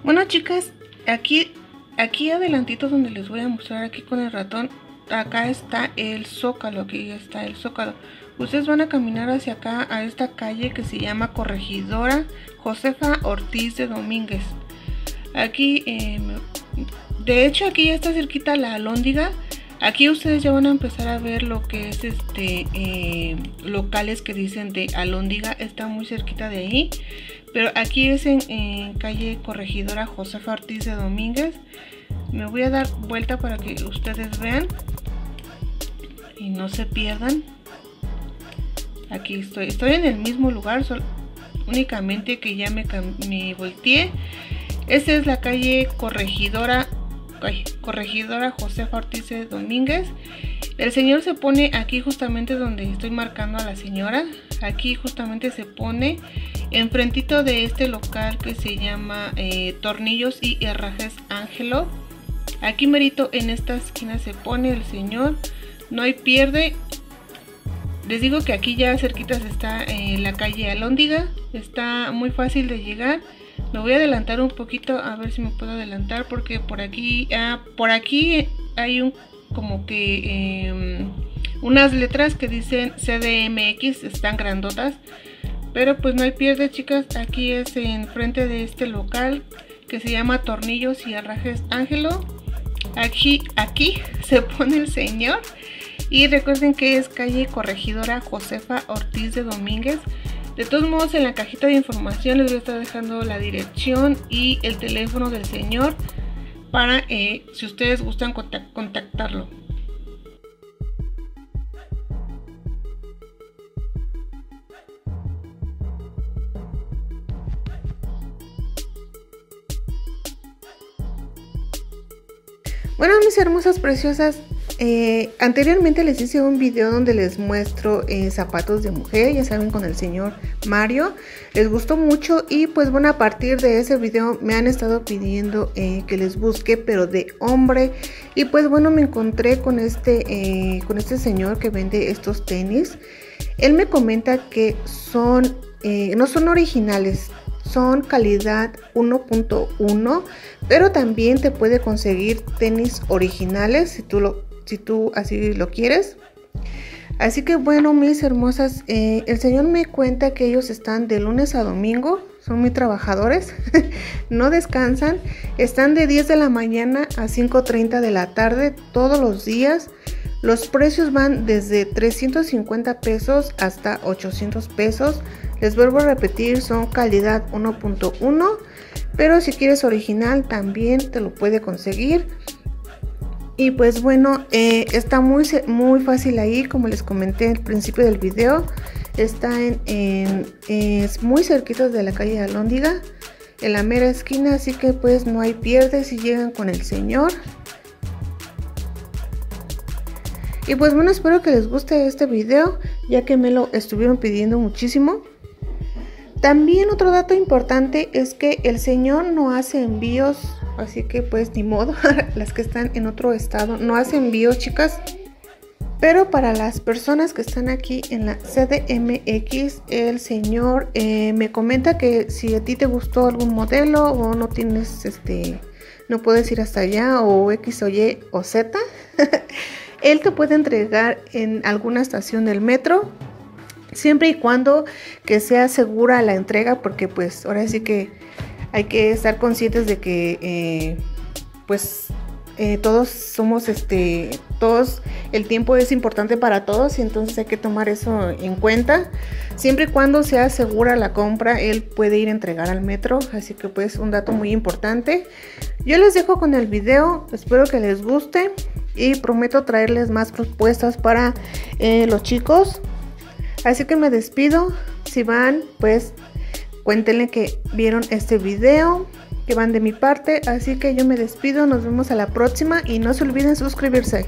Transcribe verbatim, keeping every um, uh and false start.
Bueno, chicas, aquí, aquí adelantito donde les voy a mostrar aquí con el ratón, acá está el Zócalo, aquí está el Zócalo. Ustedes van a caminar hacia acá, a esta calle que se llama Corregidora Josefa Ortiz de Domínguez. Aquí, eh, de hecho, aquí ya está cerquita la Alhóndiga. Aquí ustedes ya van a empezar a ver lo que es este eh, locales que dicen de Alhóndiga, está muy cerquita de ahí. Pero aquí es en, en calle Corregidora Josefa Ortiz de Domínguez. Me voy a dar vuelta para que ustedes vean y no se pierdan. Aquí estoy, estoy en el mismo lugar, solo, únicamente que ya me, me volteé. Esta es la calle Corregidora, ay, Corregidora Josefa Ortiz de Domínguez. El señor se pone aquí justamente donde estoy marcando a la señora. Aquí justamente se pone enfrentito de este local que se llama eh, Tornillos y Herrajes Ángelo. Aquí merito en esta esquina se pone el señor. No hay pierde. Les digo que aquí ya cerquitas está eh, la calle Alhóndiga. Está muy fácil de llegar. Me voy a adelantar un poquito a ver si me puedo adelantar porque por aquí, ah, por aquí hay un como que eh, unas letras que dicen C D M X, están grandotas, pero pues no hay pierde, chicas. Aquí es en frente de este local que se llama Tornillos y Herrajes Ángelo. Aquí, aquí se pone el señor. Y recuerden que es calle Corregidora Josefa Ortiz de Domínguez. De todos modos, en la cajita de información les voy a estar dejando la dirección y el teléfono del señor para eh, si ustedes gustan contact contactarlo. Bueno, mis hermosas preciosas, eh, anteriormente les hice un video donde les muestro eh, zapatos de mujer, ya saben, con el señor Mario. Les gustó mucho y pues bueno, a partir de ese video me han estado pidiendo eh, que les busque, pero de hombre. Y pues bueno, me encontré con este, eh, con este señor que vende estos tenis. Él me comenta que son, eh, no son originales. Son calidad uno punto uno, pero también te puede conseguir tenis originales si tú, lo, si tú así lo quieres. Así que bueno, mis hermosas, eh, el señor me cuenta que ellos están de lunes a domingo, son muy trabajadores, no descansan, están de diez de la mañana a cinco treinta de la tarde todos los días. Los precios van desde trescientos cincuenta pesos hasta ochocientos pesos. Les vuelvo a repetir, son calidad uno punto uno, pero si quieres original también te lo puede conseguir. Y pues bueno, eh, está muy, muy fácil ahí, como les comenté al principio del video. Está en, en es muy cerquita de la calle Alhóndiga, en la mera esquina, así que pues no hay pierde si llegan con el señor. Y pues bueno, espero que les guste este video, ya que me lo estuvieron pidiendo muchísimo. También otro dato importante es que el señor no hace envíos, así que pues ni modo, las que están en otro estado no hace envíos, chicas. Pero para las personas que están aquí en la C D M X, el señor eh, me comenta que si a ti te gustó algún modelo o no tienes, este, no puedes ir hasta allá o X o Y o Z, él te puede entregar en alguna estación del metro. Siempre y cuando que sea segura la entrega, porque pues ahora sí que hay que estar conscientes de que eh, pues eh, todos somos este, todos, el tiempo es importante para todos y entonces hay que tomar eso en cuenta. Siempre y cuando sea segura la compra, él puede ir a entregar al metro, así que pues un dato muy importante. Yo les dejo con el video, espero que les guste y prometo traerles más propuestas para eh, los chicos. Así que me despido. Si van, pues cuéntenle que vieron este video, que van de mi parte. Así que yo me despido, nos vemos a la próxima y no se olviden suscribirse.